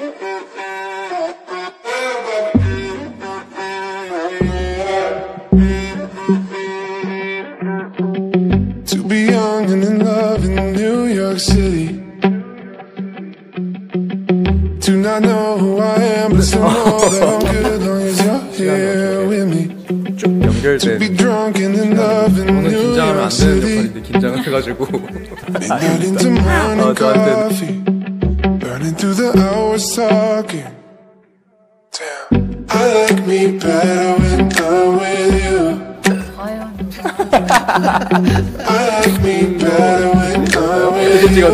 To be young and in love in New York City. Do not know who I am, but still know that I'm good as long as you're here with me. To be drunk and in love in New York City. Midnight into morning coffee, burning through the hours talking. Damn, I like me better when I'm with you. I like me better when I'm with you.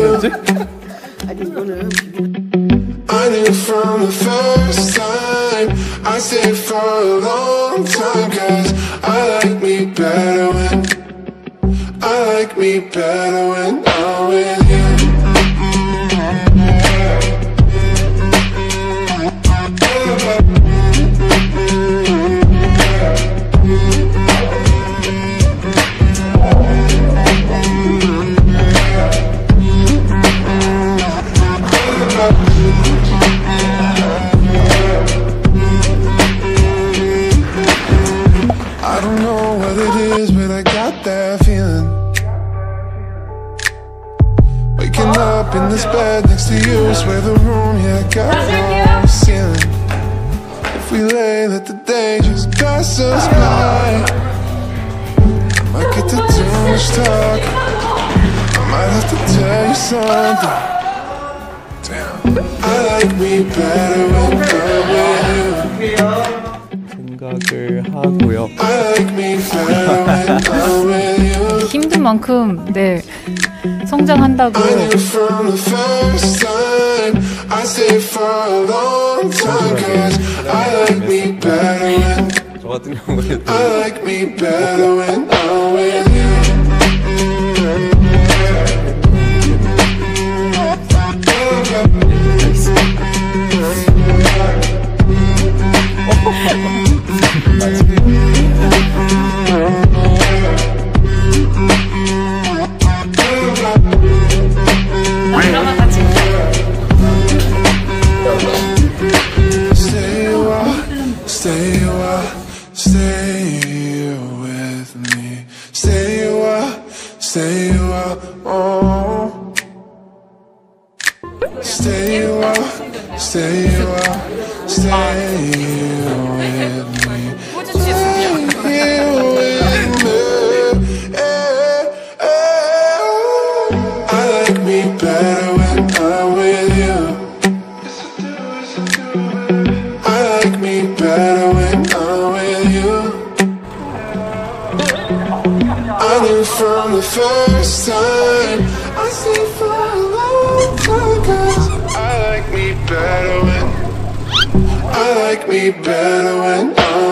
I knew from the first time, I stayed for a long time, 'cause I like me better when I'm with you. I don't know what it is, but I got that feeling. Waking up in this bed next to you, swear the room, yeah, I got no ceiling. If we lay, let the day just pass us by. I might get to too much talk, I might have to tell you something. Damn, I like me better when I'm with you. 생각을 하고요. I like me better when I'm with you. 힘든 만큼 네 성장한다고. I knew from the first time, I stayed for a long time, 'cause I like me better when 저 같은 경우에는 I like me better when I'm with you. Stay with me. Stay a while, oh. Stay a while, stay with me. I like me better when I'm with you. I like me better when I'm with you. I knew from the first time, I stayed for a long time, 'cause I like me better when I'm